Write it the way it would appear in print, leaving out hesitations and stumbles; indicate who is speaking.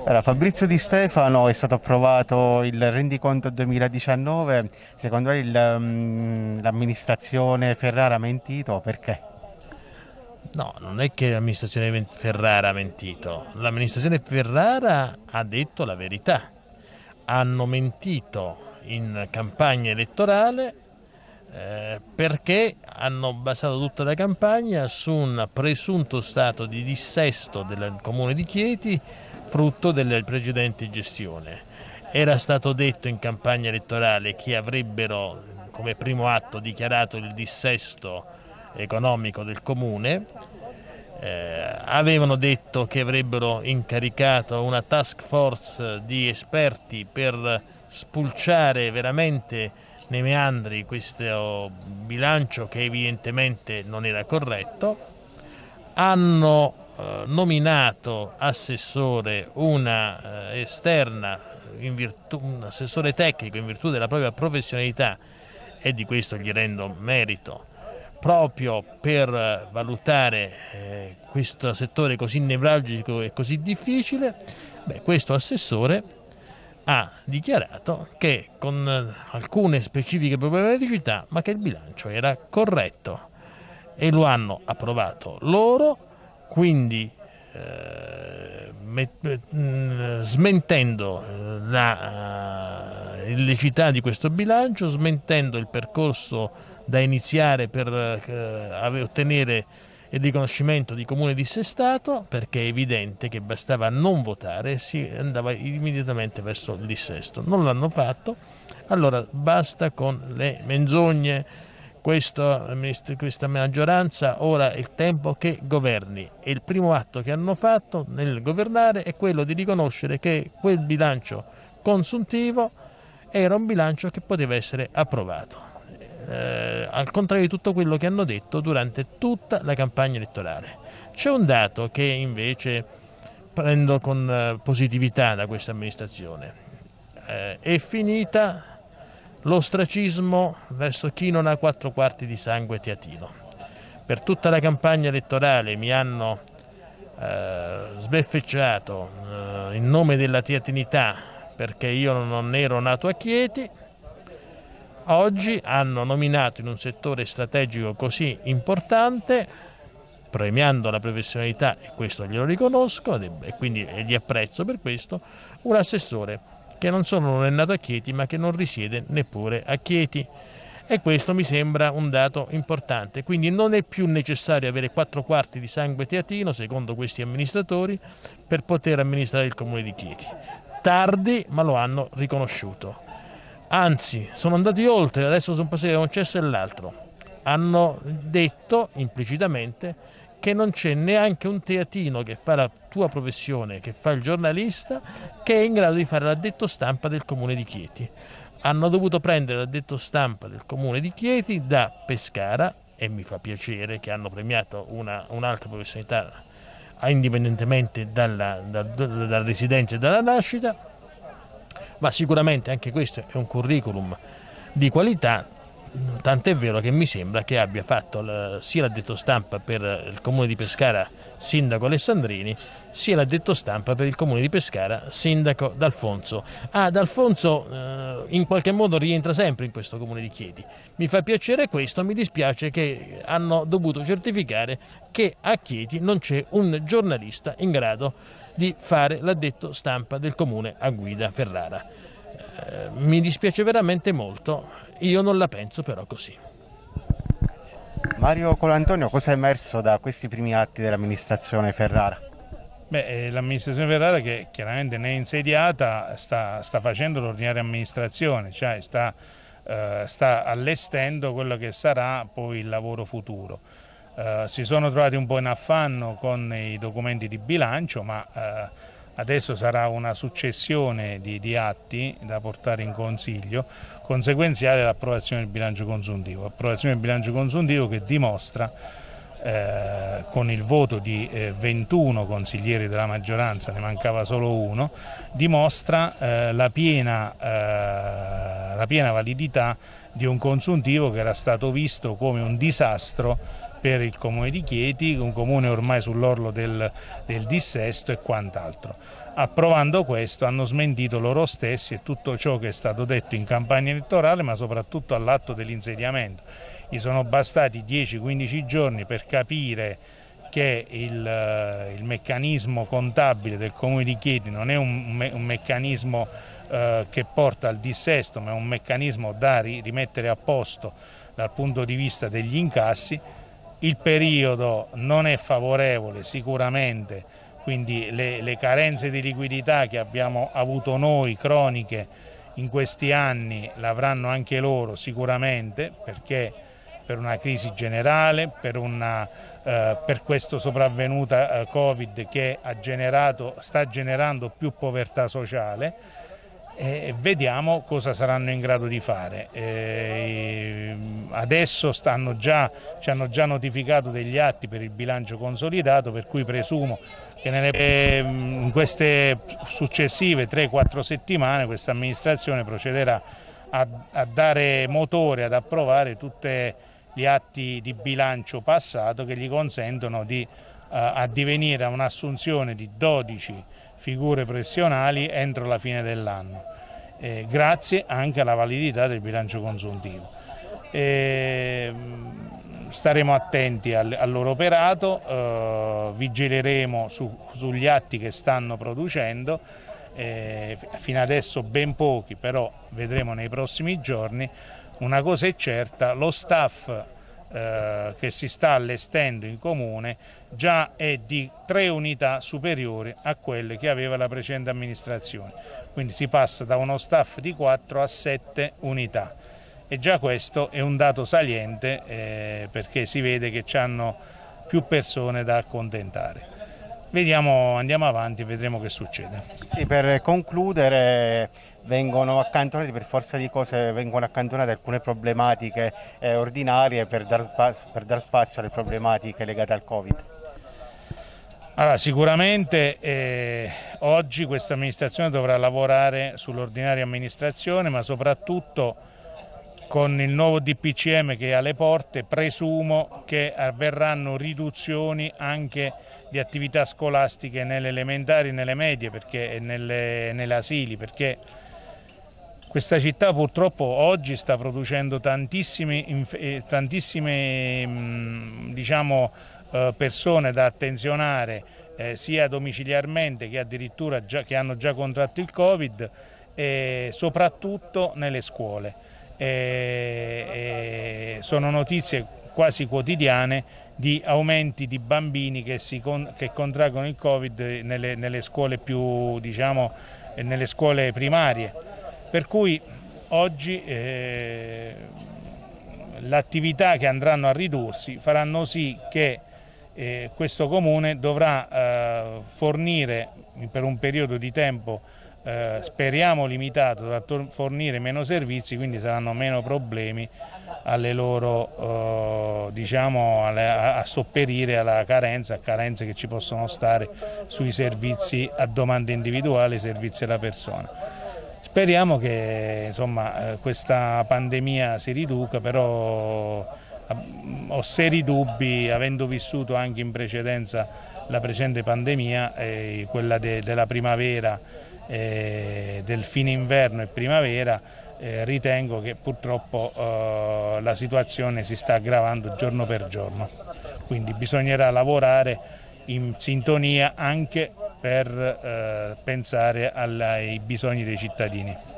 Speaker 1: Allora, Fabrizio Di Stefano, è stato approvato il rendiconto 2019, secondo lei l'amministrazione Ferrara ha mentito? Perché?
Speaker 2: No, non è che l'amministrazione Ferrara ha mentito, l'amministrazione Ferrara ha detto la verità. Hanno mentito in campagna elettorale perché hanno basato tutta la campagna su un presunto stato di dissesto del comune di Chieti frutto delle precedenti gestioni. Era stato detto in campagna elettorale che avrebbero come primo atto dichiarato il dissesto economico del comune, avevano detto che avrebbero incaricato una task force di esperti per spulciare veramente nei meandri questo bilancio che evidentemente non era corretto. Hanno nominato assessore una esterna, un assessore tecnico in virtù della propria professionalità, e di questo gli rendo merito, proprio per valutare questo settore così nevralgico e così difficile. Questo assessore ha dichiarato che con alcune specifiche problematicità, ma che il bilancio era corretto e lo hanno approvato loro, quindi smentendo la illiceità di questo bilancio, smentendo il percorso da iniziare per ottenere il riconoscimento di comune dissestato, perché è evidente che bastava non votare e si andava immediatamente verso il dissesto. Non l'hanno fatto, allora basta con le menzogne. Questa maggioranza ora è il tempo che governi e il primo atto che hanno fatto nel governare è quello di riconoscere che quel bilancio consuntivo era un bilancio che poteva essere approvato, al contrario di tutto quello che hanno detto durante tutta la campagna elettorale. C'è un dato che invece prendo con positività da questa amministrazione: è finita l'ostracismo verso chi non ha 4/4 di sangue teatino. Per tutta la campagna elettorale mi hanno sbeffeggiato in nome della teatinità perché io non ero nato a Chieti. Oggi hanno nominato in un settore strategico così importante, premiando la professionalità, e questo glielo riconosco e quindi gli apprezzo per questo, un assessore che non solo non è nato a Chieti ma che non risiede neppure a Chieti, e questo mi sembra un dato importante. Quindi non è più necessario avere 4/4 di sangue teatino, secondo questi amministratori, per poter amministrare il comune di Chieti. Tardi, ma lo hanno riconosciuto. Anzi, sono andati oltre, adesso sono passati da un cesso all'altro. Hanno detto implicitamente che non c'è neanche un teatino che fa la tua professione, che fa il giornalista, che è in grado di fare l'addetto stampa del comune di Chieti. Hanno dovuto prendere l'addetto stampa del comune di Chieti da Pescara, e mi fa piacere che hanno premiato un'altra professionalità indipendentemente dalla residenza e dalla nascita, ma sicuramente anche questo è un curriculum di qualità. Tant'è vero che mi sembra che abbia fatto sia l'addetto stampa per il comune di Pescara, sindaco Alessandrini, sia l'addetto stampa per il comune di Pescara, sindaco D'Alfonso. D'Alfonso in qualche modo rientra sempre in questo comune di Chieti. Mi fa piacere questo, mi dispiace che hanno dovuto certificare che a Chieti non c'è un giornalista in grado di fare l'addetto stampa del comune a guida Ferrara. Mi dispiace veramente molto, io non la penso però così.
Speaker 1: Mario Colantonio, cosa è emerso da questi primi atti dell'amministrazione Ferrara?
Speaker 3: L'amministrazione Ferrara, che chiaramente ne è insediata, sta facendo l'ordinaria amministrazione, cioè sta allestendo quello che sarà poi il lavoro futuro. Si sono trovati un po' in affanno con i documenti di bilancio, ma adesso sarà una successione di atti da portare in Consiglio, conseguenziale all'approvazione del bilancio consuntivo. Approvazione del bilancio consuntivo che dimostra, con il voto di 21 consiglieri della maggioranza, ne mancava solo uno, dimostra la piena la piena validità di un consuntivo che era stato visto come un disastro per il comune di Chieti, un comune ormai sull'orlo del dissesto e quant'altro. Approvando questo hanno smentito loro stessi e tutto ciò che è stato detto in campagna elettorale, ma soprattutto all'atto dell'insediamento. Gli sono bastati 10-15 giorni per capire che il meccanismo contabile del comune di Chieti non è un meccanismo che porta al dissesto, ma è un meccanismo da rimettere a posto dal punto di vista degli incassi. Il periodo non è favorevole sicuramente, quindi le carenze di liquidità che abbiamo avuto noi, croniche, in questi anni, l'avranno anche loro sicuramente, perché per una crisi generale, per questa sopravvenuta Covid che sta generando più povertà sociale, e vediamo cosa saranno in grado di fare. Adesso ci hanno già notificato degli atti per il bilancio consolidato, per cui presumo che in queste successive 3-4 settimane questa amministrazione procederà a dare motore, ad approvare tutti gli atti di bilancio passato che gli consentono di addivenire a un'assunzione di 12 figure professionali entro la fine dell'anno, grazie anche alla validità del bilancio consuntivo. Staremo attenti al loro operato, vigileremo sugli atti che stanno producendo, fino adesso ben pochi, però vedremo nei prossimi giorni. Una cosa è certa, lo staff che si sta allestendo in comune già è di 3 unità superiori a quelle che aveva la precedente amministrazione, quindi si passa da uno staff di 4 a 7 unità e già questo è un dato saliente, perché si vede che hanno più persone da accontentare. Andiamo avanti e vedremo che succede.
Speaker 1: Sì, per concludere, vengono accantonate, per forza di cose, vengono accantonate alcune problematiche ordinarie per dar spazio alle problematiche legate al Covid.
Speaker 3: Allora, sicuramente oggi questa amministrazione dovrà lavorare sull'ordinaria amministrazione, ma soprattutto con il nuovo DPCM che è alle porte, presumo che avverranno riduzioni anche di attività scolastiche nelle elementari, nelle medie e nelle asili, perché questa città purtroppo oggi sta producendo tantissime persone da attenzionare, sia domiciliarmente che addirittura che hanno già contratto il Covid, soprattutto nelle scuole. Sono notizie quasi quotidiane di aumenti di bambini che contraggono il Covid nelle scuole nelle scuole primarie, per cui oggi l'attività che andranno a ridursi faranno sì che questo comune dovrà fornire per un periodo di tempo speriamo limitato, dovrà fornire meno servizi, quindi saranno meno problemi alle loro, a sopperire alla carenze che ci possono stare sui servizi a domanda individuale, i servizi alla persona. Speriamo che insomma, questa pandemia si riduca, però ho seri dubbi, avendo vissuto anche in precedenza la precedente pandemia, quella della primavera, del fine inverno e primavera, ritengo che purtroppo la situazione si sta aggravando giorno per giorno, quindi bisognerà lavorare in sintonia anche per pensare ai bisogni dei cittadini.